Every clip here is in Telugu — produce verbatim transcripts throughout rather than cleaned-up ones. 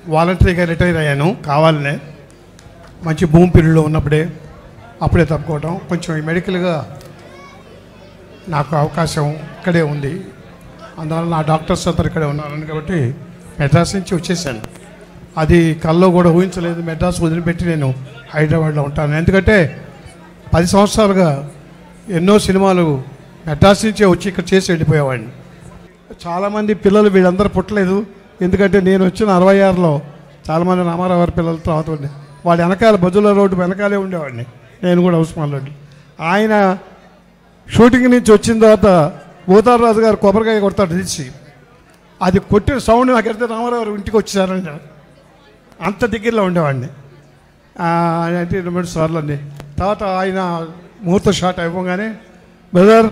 వాలంటరీగా రిటైర్ అయ్యాను కావాలనే, మంచి భూమి పీరియడ్లో ఉన్నప్పుడే అప్పుడే తప్పుకోవడం. కొంచెం మెడికల్గా నాకు అవకాశం ఇక్కడే ఉంది, అందువల్ల నా డాక్టర్స్ అందరు ఇక్కడే ఉన్నారని కాబట్టి మెడ్రాస్ నుంచి వచ్చేసాను. అది కల్లో కూడా ఊహించలేదు, మెడ్రాస్ వదిలిపెట్టి నేను హైదరాబాద్లో ఉంటాను. ఎందుకంటే పది సంవత్సరాలుగా ఎన్నో సినిమాలు మెడ్రాస్ నుంచే వచ్చి ఇక్కడ చేసి వెళ్ళిపోయేవాడిని. చాలామంది పిల్లలు వీళ్ళందరూ పుట్టలేదు, ఎందుకంటే నేను వచ్చిన అరవై ఆరులో చాలామంది రామారావు గారి పిల్లల తర్వాత ఉండే వాడి వెనకాల బజుల రోడ్డు వెనకాలే ఉండేవాడిని నేను కూడా ఉస్మాన్ రోడ్డు. ఆయన షూటింగ్ నుంచి వచ్చిన తర్వాత భూతారరాజు గారు కొబ్బరికాయ కొడతాడు తీసి, అది కొట్టిన సౌండ్ నాకు అయితే రామారావు గారు ఇంటికి వచ్చేసారండి, అంత దగ్గరలో ఉండేవాడిని. అంటే రెండు సార్లు అండి. తర్వాత ఆయన ముహూర్త షాట్ అయిపోగానే, బ్రదర్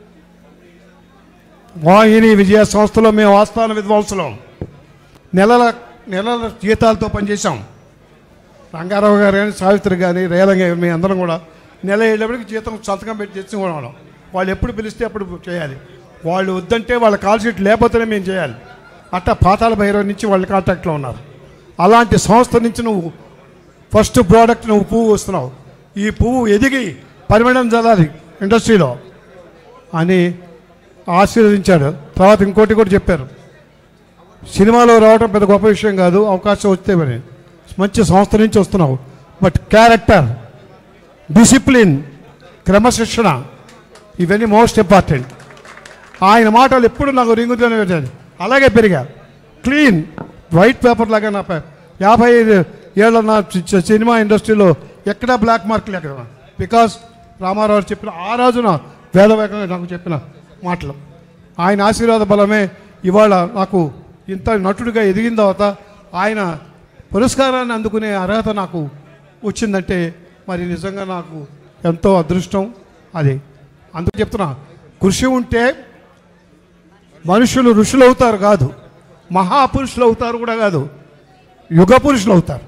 మోహిని విజయ సంస్థలో మేము ఆస్థాన విద్వాంసులం, నెలల నెలల జీతాలతో పనిచేసాం. రంగారావు గారు కానీ సావిత్రి కానీ రేలంగా మీ అందరం కూడా నెల వెళ్ళేప్పటికి జీతం సంతకం పెట్టి చేసి కూడా వాళ్ళు ఎప్పుడు పిలిస్తే అప్పుడు చేయాలి. వాళ్ళు వద్దంటే వాళ్ళ కాల్ షీట్ లేకపోతేనే మేము చేయాలి. అట్టా పాతాళ భైరవ నుంచి వాళ్ళ కాంటాక్ట్లో ఉన్నారు. అలాంటి సంస్థ నుంచి నువ్వు ఫస్ట్ ప్రోడక్ట్ నువ్వు పువ్వు వస్తున్నావు, ఈ పువ్వు ఎదిగి పరిమళం చల్లాలి ఇండస్ట్రీలో అని ఆశీర్వదించాడు. తర్వాత ఇంకోటి కూడా చెప్పారు, సినిమాలో రావడం పెద్ద గొప్ప విషయం కాదు, అవకాశం వస్తే మరి మంచి సంస్థ నుంచి వస్తున్నావు, బట్ క్యారెక్టర్, డిసిప్లిన్, క్రమశిక్షణ ఇవన్నీ మోస్ట్ ఇంపార్టెంట్. ఆయన మాటలు ఎప్పుడు నాకు రింగుతూనే పెట్టాడు. అలాగే పెరిగా, క్లీన్ వైట్ పేపర్ లాగా నా యాభై ఐదు ఏళ్ళ నా సినిమా ఇండస్ట్రీలో ఎక్కడా బ్లాక్ మార్క్ లేక, బికాస్ రామారావు చెప్పిన ఆ రోజున వేదవేగంగా నాకు చెప్పిన మాటలు, ఆయన ఆశీర్వాద బలమే ఇవాళ నాకు ఇంత నటుడిగా ఎదిగిన తర్వాత ఆయన పురస్కారాన్ని అందుకునే అర్హత నాకు వచ్చిందంటే మరి నిజంగా నాకు ఎంతో అదృష్టం. అది అందుకు చెప్తున్నా, కృషి ఉంటే మనుషులు ఋషులు అవుతారు కాదు, మహాపురుషులు అవుతారు కూడా కాదు, యుగ పురుషులు అవుతారు.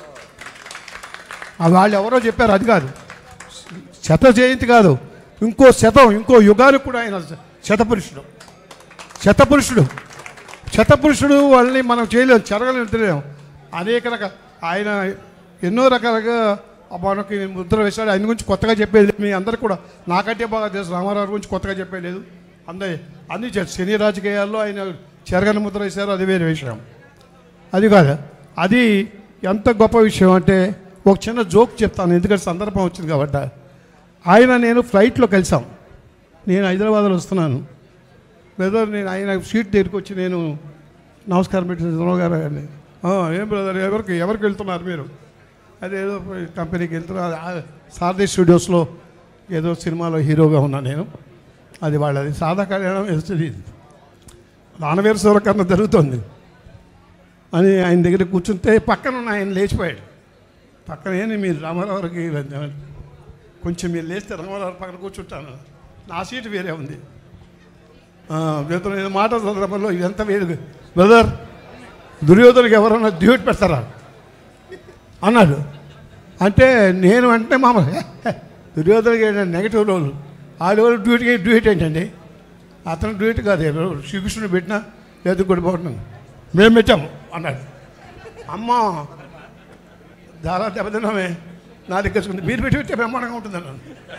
వాళ్ళు ఎవరో చెప్పారు, అది కాదు, శత జయంతి కాదు, ఇంకో శతం ఇంకో యుగానికి కూడా ఆయన శతపురుషుడు. శతపురుషుడు శతపురుషుడు వాళ్ళని మనం చేయలేము, చెరగలేము, తెలియలేము. అనేక రకాల ఆయన ఎన్నో రకాలుగా మనకి ముద్ర వేశాడు. ఆయన గురించి కొత్తగా చెప్పేది మీ అందరికీ కూడా నాకంటే బాగా తెలుసు, రామారావు గురించి కొత్తగా చెప్పలేదు. అందరి అన్ని సినీ రాజకీయాల్లో ఆయన చెరగని ముద్ర వేశారు, అది వేరే విషయం. అది కాదు, అది ఎంత గొప్ప విషయం అంటే ఒక చిన్న జోక్ చెప్తాను, ఎందుకంటే సందర్భం వచ్చింది కాబట్టి. ఆయన నేను ఫ్లైట్లో కలిసాం, నేను హైదరాబాద్లో వస్తున్నాను, బ్రదర్ నేను ఆయన సీట్ దగ్గరికి వచ్చి నేను నమస్కారం పెట్టి గారు అని, ఏం బ్రదర్ ఎవరికి ఎవరికి వెళ్తున్నారు మీరు? అదేదో కంపెనీకి వెళ్తున్నారు, సారథి స్టూడియోస్లో ఏదో సినిమాలో హీరోగా ఉన్నాను నేను, అది వాళ్ళది సాదా కళ్యాణం వేస్తుంది, దానవీర సూరకర్ణ జరుగుతుంది అని ఆయన దగ్గర కూర్చుంటే పక్కన ఉన్న ఆయన లేచిపోయాడు. పక్కన ఏంటి మీరు రామారావుకి కొంచెం మీరు లేస్తే రామారావు పక్కన కూర్చుంటాను, నా సీటు వేరే ఉంది. నేను మాట సందర్భంలో ఇదంతా వేరు, బ్రదర్ దుర్యోధనకి ఎవరన్నా డ్యూట్ పెడతారా అన్నాడు. అంటే నేను అంటే మామ దుర్యోధనకి నెగిటివ్ రోల్, ఆడవాళ్ళు డ్యూటీకి డ్యూట్ ఏంటండి, అతను డ్యూట్ కాదు, శ్రీకృష్ణుడు పెట్టినా లేదు కూడా బాగుంటున్నాను మేము పెట్టాము అన్నాడు. అమ్మ చాలా దెబ్బతిన్నామే, నా దగ్గర మీరు పెట్టి పెట్టే బ్రహ్మాండంగా ఉంటుందన్నాను,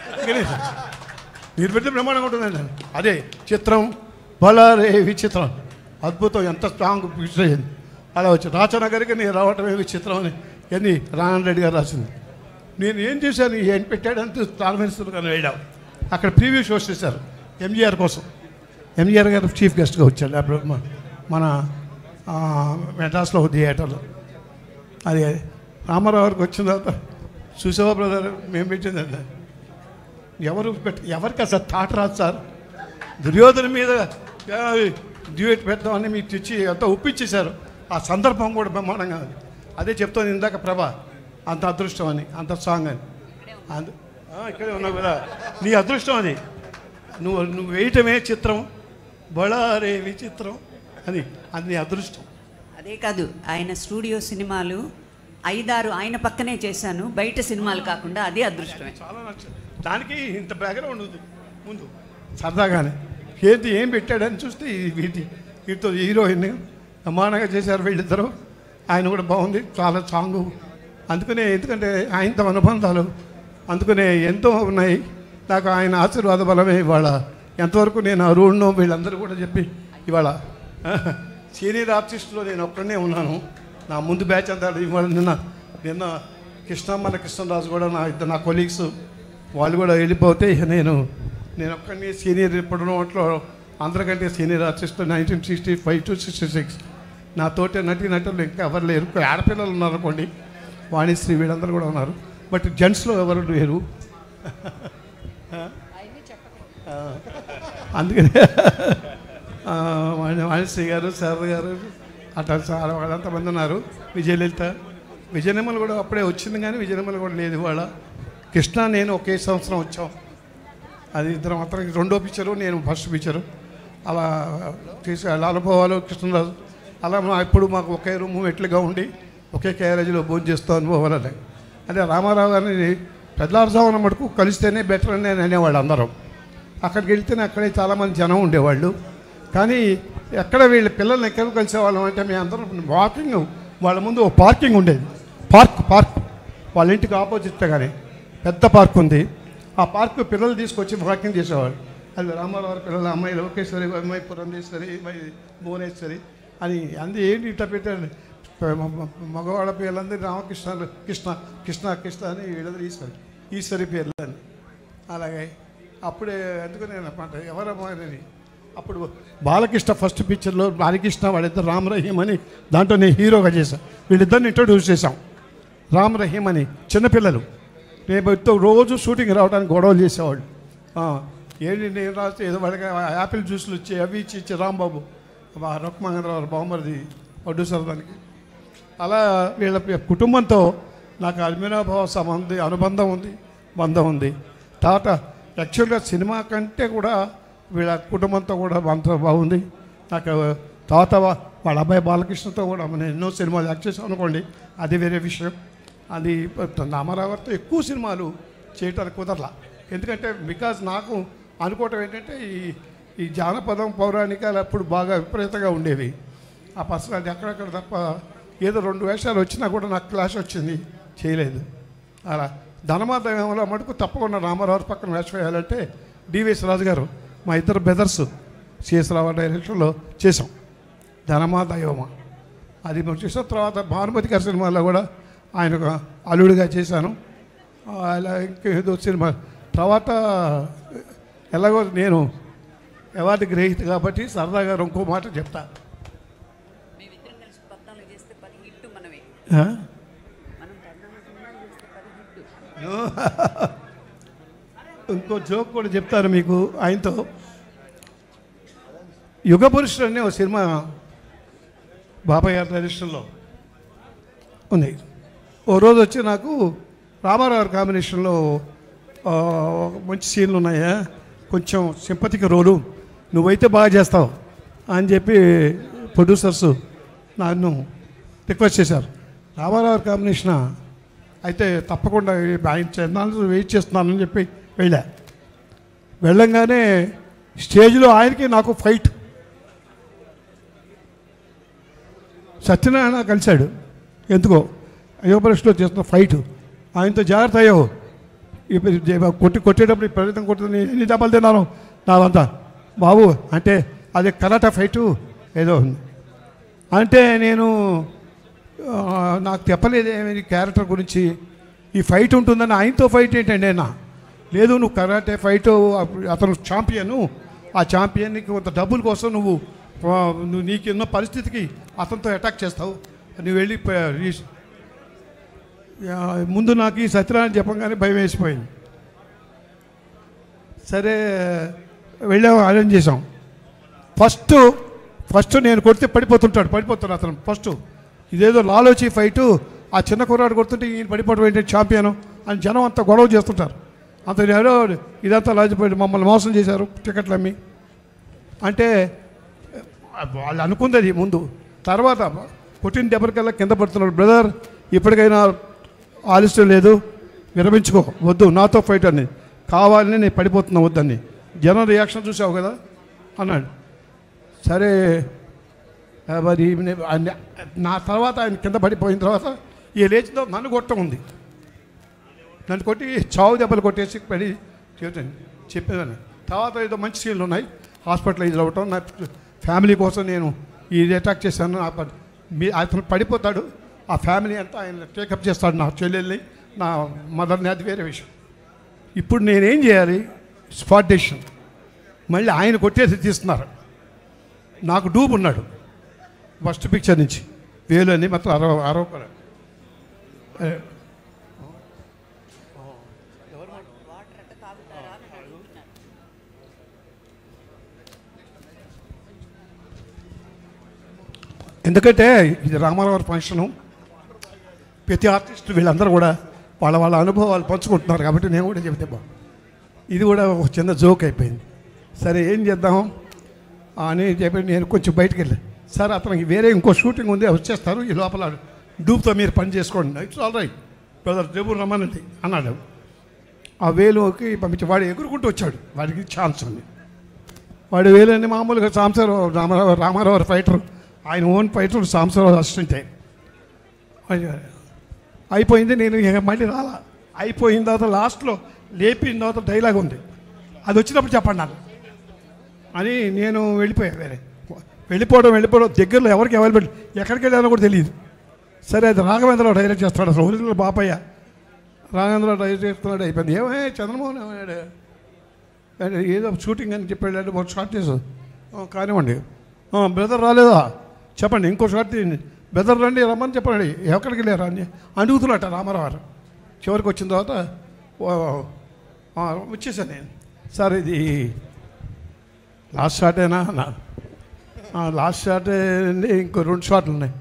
మీరు పెడితే బ్రహ్మాండంగా ఉంటుందండి. అదే చిత్రం బలారే విచిత్రం, అద్భుతం, ఎంత స్ట్రాంగ్ పిక్చర్ అయ్యింది. అలా వచ్చి రాచనగరికి నేను రావటం ఏ విచిత్రం అని ఎన్ని రామన్ రెడ్డి గారు రాసింది. నేను ఏం చేశాను, ఏం పెట్టాడంటే స్టార్ మినిస్టర్ గారు వేయడం, అక్కడ ప్రీవ్యూ షోస్ చేశారు ఎంజీఆర్ కోసం. ఎంజీఆర్ గారు చీఫ్ గెస్ట్గా వచ్చాడు అప్పుడు మన మెడ్రాస్లో థియేటర్లో. అది రామారావు గారికి వచ్చిన తర్వాత చూసావా బ్రదర్ మేము పెట్టిందండి, ఎవరు పెట్ ఎవరికి అసలు థాట్ రాదు సార్, దుర్యోధన మీద డ్యూయట్ పెడతామని మీకు తెచ్చి అంతా ఒప్పించేశారు. ఆ సందర్భం కూడా బ్రహ్మాండంగా ఉంది. అదే చెప్తాను ఇందాక ప్రభా, అంత అదృష్టం అని, అంత సాంగ్ అని. అందు ఇక్కడే ఉన్నావు కదా, నీ అదృష్టం అది, నువ్వు నువ్వు వేయటమే చిత్రం బళారే విచిత్రం అని, అది నీ అదృష్టం. అదే కాదు, ఆయన స్టూడియో సినిమాలు ఐదారు ఆయన పక్కనే చేశాను, బయట సినిమాలు కాకుండా, అదే అదృష్టమే. చాలా నచ్చింది, దానికి ఇంత బ్యాక్గ్రౌండ్ ఉంది ముందు సరదాగానే. ఏంటి ఏం పెట్టాడని చూస్తే వీటి వీటితో హీరోయిన్ ప్రమాణంగా చేశారు వీళ్ళిద్దరూ. ఆయన కూడా బాగుంది, చాలా సాంగు. అందుకనే ఎందుకంటే ఆయనతో అనుబంధాలు అందుకనే ఎంతో ఉన్నాయి. నాకు ఆయన ఆశీర్వాద బలమే ఇవాళ ఎంతవరకు నేను అరుణ్ను వీళ్ళందరూ కూడా చెప్పి ఇవాళ సీనియర్ ఆర్టిస్టులో నేను ఒక్కడనే ఉన్నాను. నా ముందు బ్యాచ్ అంతా ఇవాళ నిన్న నిన్న కృష్ణ మన కృష్ణరాజు కూడా నా ఇద్దరు నా కొలీగ్స్ వాళ్ళు కూడా వెళ్ళిపోతే నేను నేను ఒక్కడిని సీనియర్ ఇప్పుడు నోట్లో అందరికంటే senior artist nineteen sixty five to sixty six నా తోటి నటి నటులు ఇంకా ఎవరు లేరు. ఆడపిల్లలు ఉన్నారు అనుకోండి, వాణిశ్రీ వీళ్ళందరూ కూడా ఉన్నారు. బట్ జెంట్స్లో ఎవరు లేరు. అందుకనే వాణిశ్రీ గారు, శారద గారు అట్లా చాలా వాళ్ళంతా మంది ఉన్నారు. విజయలలిత విజయనిర్మల కూడా అప్పుడే వచ్చింది, కానీ విజయనిర్మల కూడా లేదు ఇవాళ. కృష్ణ నేను ఒకే సంవత్సరం వచ్చాం. అది ఇద్దరం అతనికి రెండో పిక్చరు, నేను ఫస్ట్ పిక్చరు. అలా తీసు అలా అనుభవాలు కృష్ణరాజు అలా మా ఇప్పుడు మాకు ఒకే రూము ఎట్లుగా ఉండి ఒకే క్యారేజీలో భోజనం చేస్తూ అనుభవాలు అదే. అదే రామారావు గారిని పెద్దలాడుదామన్న మటుకు కలిస్తేనే బెటర్ అని నేను అనేవాళ్ళు అందరం. అక్కడికి వెళ్తేనే అక్కడే చాలామంది జనం ఉండేవాళ్ళు. కానీ ఎక్కడ వీళ్ళ పిల్లల్ని ఎక్కడ కలిసేవాళ్ళం అంటే మేము అందరం వాకింగ్ వాళ్ళ ముందు ఓ పార్కింగ్ ఉండేది. పార్క్ పార్క్ వాళ్ళ ఇంటికి ఆపోజిట్ కానీ పెద్ద పార్క్ ఉంది. ఆ పార్క్ పిల్లలు తీసుకొచ్చి వాకింగ్ చేసేవాళ్ళు. అది రామారావు పిల్లలు, అమ్మాయి లోకేశ్వరి, అమ్మాయి పురంధేశ్వరి, అమ్మాయి భువనేశ్వరి అని అంది ఏంటి ఇట్లా పెట్టారు. మగవాళ్ళ పేర్లందరూ రామకృష్ణ కృష్ణ కృష్ణ కృష్ణ అని వీళ్ళందరూ ఈశ్వరి ఈశ్వరి పేర్లు అని. అలాగే అప్పుడే అందుకనే అనమాట ఎవరమ్మాయి అప్పుడు బాలకృష్ణ ఫస్ట్ పిక్చర్లో బాలకృష్ణ వాళ్ళిద్దరు రామ్ రహీం అని దాంట్లో నేను హీరోగా చేశాను. వీళ్ళిద్దరిని ఇంట్రొడ్యూస్ చేశాం. రామ్ రహీం అని చిన్నపిల్లలు. రేపు రోజు షూటింగ్ రావడానికి గొడవలు చేసేవాళ్ళు. ఏంటి నేను రాస్తే ఏదో వాళ్ళకి యాపిల్ జ్యూస్లు వచ్చి అవి ఇచ్చి ఇచ్చి రాంబాబు రొక్కమంగరావు బామ్మరిది ప్రొడ్యూసర్ దానికి. అలా వీళ్ళ కుటుంబంతో నాకు అభినవభావ సంబంధి అనుబంధం ఉంది, బంధం ఉంది. తర్వాత యాక్చువల్గా సినిమా కంటే కూడా వీళ్ళ కుటుంబంతో కూడా అంత బాగుంది నాకు. తర్వాత వాళ్ళ అబ్బాయి బాలకృష్ణతో కూడా మనం ఎన్నో సినిమాలు యాక్ట్ చేసాం అనుకోండి, అది వేరే విషయం. అది రామారావుతో ఎక్కువ సినిమాలు చేయటానికి కుదరలా. ఎందుకంటే బికాజ్ నాకు అనుకోవటం ఏంటంటే ఈ ఈ జానపదం పౌరాణికాలు అప్పుడు బాగా విపరీతంగా ఉండేవి. ఆ పర్సనాలిటీ అక్కడక్కడ తప్ప ఏదో రెండు వేషాలు వచ్చినా కూడా నాకు క్లాష్ వచ్చింది, చేయలేదు. అలా ధనమాదయంలో మటుకు తప్పకుండా రామారావు పక్కన వేషం వేయాలంటే డివిఎస్ రాజు గారు మా ఇద్దరు బ్రదర్స్ సిఎస్ రావు డైరెక్టర్లో చేసాం ధనమాదయమ. అది మనం చేసిన తర్వాత భానుమతి గారి సినిమాలో కూడా ఆయన అల్లుడిగా చేశాను. అలా ఇంకేదో సినిమా తర్వాత ఎలాగో నేను అవార్డు గ్రహీత కాబట్టి సరదాగా ఇంకో మాట చెప్తా. ఇంకో జోక్ కూడా చెప్తాను మీకు. ఆయనతో యుగ పురుషుడు అనే ఒక సినిమా బాబాయ్ గారి డైరెక్షన్లో ఉంది. ఓ రోజు వచ్చి నాకు రామారావు కాంబినేషన్లో మంచి సీన్లు ఉన్నాయా, కొంచెం సింపతికి రోలు, నువ్వైతే బాగా చేస్తావు అని చెప్పి ప్రొడ్యూసర్స్ నన్ను రిక్వెస్ట్ చేశారు. రామారావు కాంబినేషన్ అయితే తప్పకుండా ఆయన చెన్నాళ్ళు వెయిట్ చేస్తున్నానని చెప్పి వెళ్ళా. వెళ్ళంగానే స్టేజ్లో ఆయనకి నాకు ఫైట్. సత్యనారాయణ కలిశాడు ఎందుకో యువపరిషత్లో చేస్తున్న ఫైట్. ఆయనతో జాగ్రత్త అయ్యో, కొట్టి కొట్టేటప్పుడు ప్రయత్నం కొట్టుకుని ఎన్ని దెబ్బలు తిన్నాను నావంతా బాబు అంటే అది కరాటా ఫైటు ఏదో ఉంది అంటే నేను నాకు చెప్పలేదు ఏమి క్యారెక్టర్ గురించి. ఈ ఫైట్ ఉంటుందని ఆయనతో ఫైట్ ఏంటండి అయినా లేదు, నువ్వు కరాటే ఫైట్ అతను ఛాంపియను, ఆ ఛాంపియన్కి కొంత డబ్బుల కోసం నువ్వు నువ్వు నీకున్న పరిస్థితికి అతనితో అటాక్ చేస్తావు, నువ్వు వెళ్ళి ముందు నాకు ఈ సత్యనారాయణ చెప్పగానే భయం వేసిపోయింది. సరే వెళ్ళాము, అరేంజ్ చేసాం. ఫస్ట్ ఫస్ట్ నేను కొడితే పడిపోతుంటాడు పడిపోతాడు అతను ఫస్ట్. ఇదేదో లాలోచి ఫైటు, ఆ చిన్న కుర్రాడు కొడుతుంటే ఈయన పడిపోవడం ఏంటి ఛాంపియను అని జనం అంతా గొడవ చేస్తుంటారు. అంత ఏదో ఇదంతా లాజిపోయి మమ్మల్ని మోసం చేశారు టికెట్లు అమ్మి అంటే వాళ్ళు అనుకుంది ముందు. తర్వాత కొట్టిన దెబ్బరికల్లా కింద పడుతున్నాడు. బ్రదర్ ఇప్పటికైనా ఆలస్యం లేదు, విరమించుకో, వద్దు నాతో ఫైట్ అని, కావాలని నేను పడిపోతున్నా వద్దని. జనం రియాక్షన్ చూసావు కదా అన్నాడు. సరే మరి ఆయన- నా తర్వాత ఆయన కింద పడిపోయిన తర్వాత ఈ లేచిన తర్వాత నన్ను కొట్టం ఉంది, నన్ను కొట్టి చావు దెబ్బలు కొట్టేసి పడి చెప్తాను చెప్పేదాన్ని. తర్వాత ఏదో మంచి సీన్లు ఉన్నాయి, హాస్పిటలైజ్ అవ్వటం, నా ఫ్యామిలీ కోసం నేను ఇది అటాక్ చేశాను. నా ప- మీ అతను పడిపోతాడు, ఆ ఫ్యామిలీ అంతా ఆయన టేకప్ చేస్తాడు, నా చెల్లెల్ని నా మదర్ని, అది వేరే విషయం. ఇప్పుడు నేనేం చేయాలి? Spot decision. మళ్ళీ ఆయన కొట్టేసి తీస్తున్నారు, నాకు డూబ్ ఉన్నాడు ఫస్ట్ పిక్చర్ నుంచి, వేలు అన్ని మొత్తం అరవ అరవ ఎందుకంటే ఇది రామారావు ఫంక్షను, ప్రతి ఆర్టిస్ట్ వీళ్ళందరూ కూడా వాళ్ళ వాళ్ళ అనుభవాలు పంచుకుంటున్నారు కాబట్టి నేను కూడా చెబితే బా ఇది కూడా ఒక చిన్న జోక్ అయిపోయింది. సరే ఏం చేద్దాం అని చెప్పి నేను కొంచెం బయటికి వెళ్ళాను. సార్ అతనికి వేరే ఇంకో షూటింగ్ ఉంది, వచ్చేస్తారు, ఈ లోపల డూబ్తో మీరు పని చేసుకోండి. ఇట్స్ ఆల్ రైట్ బ్రదర్, రేపు రమ్మనండి అన్నాడు. ఆ వేలుకి పంపించి వాడు ఎగురుకుంటూ వచ్చాడు, వాడికి ఛాన్స్ ఉంది. వాడి వేలని మామూలుగా సాంబశివరావు రామారావు రామారావు ఫైటర్, ఆయన ఓన్ ఫైటర్, సాంబశివరావు అసిస్టెంట్. అయిపోయింది, నేను ఇక మళ్ళీ రాలా. అయిపోయిన తర్వాత లాస్ట్లో లేపిన తర్వాత డైలాగ్ ఉంది, అది వచ్చినప్పుడు చెప్పండి నాకు అని నేను వెళ్ళిపోయాను. వేరే వెళ్ళిపోవడం వెళ్ళిపోవడం దగ్గరలో ఎవరికి అవైలబుల్, ఎక్కడికి వెళ్ళానో కూడా తెలియదు. సరే అది రాఘవేంద్రరావు డైరెక్ట్ చేస్తాడు, అసలు ఒరిజినల్ బాపయ్య రాఘవేంద్రరావు డైరెక్ట్ చేస్తున్నాడు. అయిపోయింది. ఏమే చంద్రమోహన్ ఏమన్నాడు, ఏదో షూటింగ్ అని చెప్పి వెళ్ళాడు, ఒక షార్ట్ చేసాడు. కానివ్వండి, బ్రదర్ రాలేదా చెప్పండి, ఇంకో షార్ట్ తీయండి, బ్రదర్ రండి రమ్మని చెప్పండి, ఎక్కడికి వెళ్ళారా అని అడుగుతున్నట్ట రామారావు. చివరికి వచ్చిన తర్వాత వచ్చేసాను నేను. సార్ ఇది లాస్ట్ షార్టేనా అన్నా. లాస్ట్ షార్ట్ అండి, ఇంకో రెండు షార్ట్లు ఉన్నాయి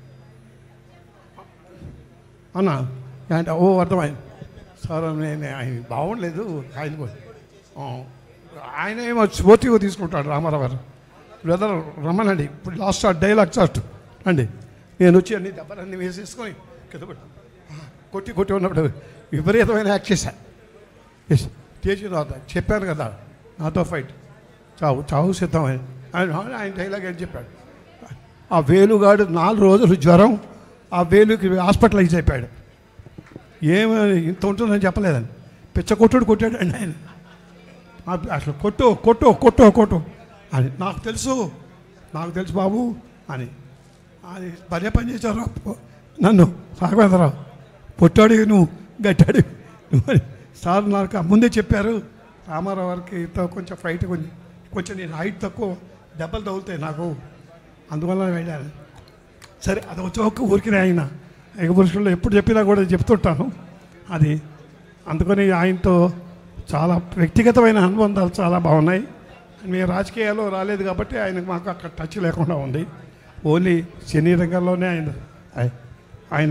అన్నా అంటే ఓ అర్థమైంది సార్. నేను ఆయన బాగుండలేదు, ఆయన ఆయన ఏమో స్పోర్టివ్గా తీసుకుంటాడు రామారావు గారు. బ్రదర్ రమ్మనండి, ఇప్పుడు లాస్ట్ షార్ట్ డైలాగ్ షార్ట్ అండి. నేను వచ్చి అన్ని దెబ్బలన్నీ వేసేసుకొని కింద కొట్టి కొట్టి ఉన్నప్పుడు విపరీతమైన యాక్ట్ చేశాను. చేసిన తర్వాత చెప్పాను కదా నాతో ఫైట్ చావు చావు సిద్ధం అని ఆయన ఆయన డైలాగ్ అని చెప్పాడు. ఆ వేలుగాడు నాలుగు రోజులు జ్వరం, ఆ వేలుకి హాస్పిటలైజ్ అయిపోయాడు. ఏమి ఇంత ఉంటుందని చెప్పలేదని పిచ్చ కొట్టుడు కొట్టాడు అండి ఆయన. అసలు కొట్టు కొట్టు కొట్టు కొట్టు అని నాకు తెలుసు, నాకు తెలుసు బాబు అని అది భలే పని చేశారు నన్ను రాఘవేంద్రరావు. పొట్టాడు నువ్వు, గట్టాడు నువ్వు అని సార్ నాకు ముందే చెప్పారు. రామారావు గారికి కొంచెం ఫైట్ కొంచెం కొంచెం నేను హైట్ తక్కువ, దెబ్బలు తగులుతాయి నాకు, అందువల్ల వెళ్ళాను. సరే అది వచ్చి ఒక్క ఊరికినే ఆయన ఎగపురుషుల్లో ఎప్పుడు చెప్పినా కూడా చెప్తుంటాను. అది అందుకని ఆయనతో చాలా వ్యక్తిగతమైన అనుబంధాలు చాలా బాగున్నాయి. మేము రాజకీయాల్లో రాలేదు కాబట్టి ఆయనకు మాకు అక్కడ టచ్ లేకుండా ఉంది. ఓన్లీ సినీ రంగంలోనే ఆయన ఆయన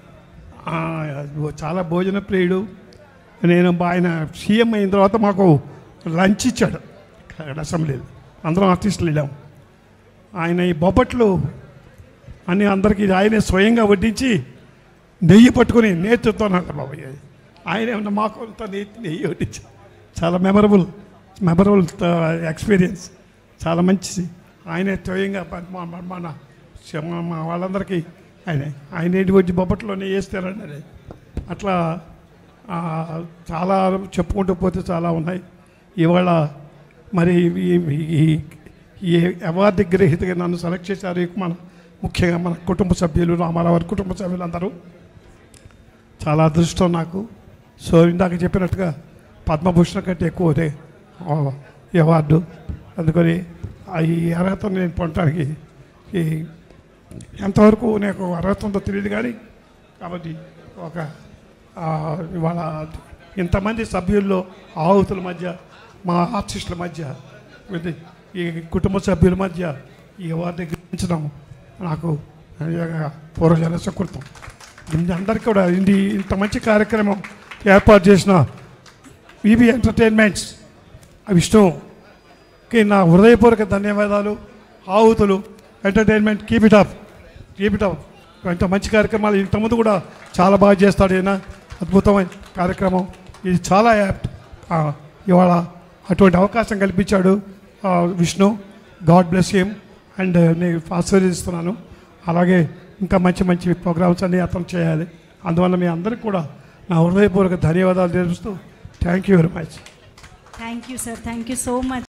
చాలా భోజన ప్రియుడు. నేను ఆయన సీఎం అయిన తర్వాత మాకు లంచ్ ఇచ్చాడు అసెంబ్లీలో, అందరం ఆర్టిస్టులు వెళ్ళాం. ఆయన ఈ బొబ్బట్లు అన్నీ అందరికీ ఆయనే స్వయంగా వడ్డించి నెయ్యి పట్టుకుని నేర్చుతున్నాడు బాబాయ్. ఆయన ఏమన్నా మాకు అంత నెయ్యి నెయ్యి వడ్డించి చాలా మెమరబుల్ మెమరబుల్ ఎక్స్పీరియన్స్, చాలా మంచిది. ఆయనే స్వయంగా మన మా వాళ్ళందరికీ ఆయన ఆయన ఏంటి వచ్చి బొబ్బట్లోనే వేస్తారండి. అట్లా చాలా చెప్పుకుంటూ పోతే చాలా ఉన్నాయి. ఇవాళ మరి ఈ అవార్డు గ్రహీతగా నన్ను సెలెక్ట్ చేశారు మన ముఖ్యంగా మన కుటుంబ సభ్యులు, రామారావు వారి కుటుంబ సభ్యులు అందరూ. చాలా అదృష్టం నాకు. సో ఇందాక చెప్పినట్టుగా పద్మభూషణ కంటే ఎక్కువ ఈ అవార్డు, అందుకని ఈ అర్హత నేను పొందడానికి ఈ ఎంతవరకు నాకు అర్హత ఉందో తెలియదు కానీ, కాబట్టి ఒక ఇవాళ ఇంతమంది సభ్యుల్లో ఆహుతుల మధ్య, మా ఆర్టిస్టుల మధ్య, ఈ కుటుంబ సభ్యుల మధ్య ఈ అవార్డు గ్రహించడం నాకు పూర్వజన సుకృతం. అందరికీ కూడా ఇది ఇంత మంచి కార్యక్రమం ఏర్పాటు చేసిన విబి ఎంటర్టైన్మెంట్స్ విష్ణుకి నా హృదయపూర్వక ధన్యవాదాలు. ఆహుతులు entertainment, keep it up keep it up. ఇంత మంచి కార్యక్రమాలు ఇంతకుముందు కూడా చాలా బాగా చేస్తాడు ఈయన. అద్భుతమైన కార్యక్రమం ఇది, చాలా యాప్ట్. ఇవాళ అటువంటి అవకాశం కల్పించాడు Vishnu. God bless him and నేను ఆశీర్వదిస్తున్నాను. అలాగే ఇంకా మంచి మంచి ప్రోగ్రామ్స్ అన్నీ అతను చేయాలి. అందువల్ల మీ అందరికీ కూడా నా హృదయపూర్వక ధన్యవాదాలు తెలుపుతూ thank you very much. Thank you sir, thank you so much.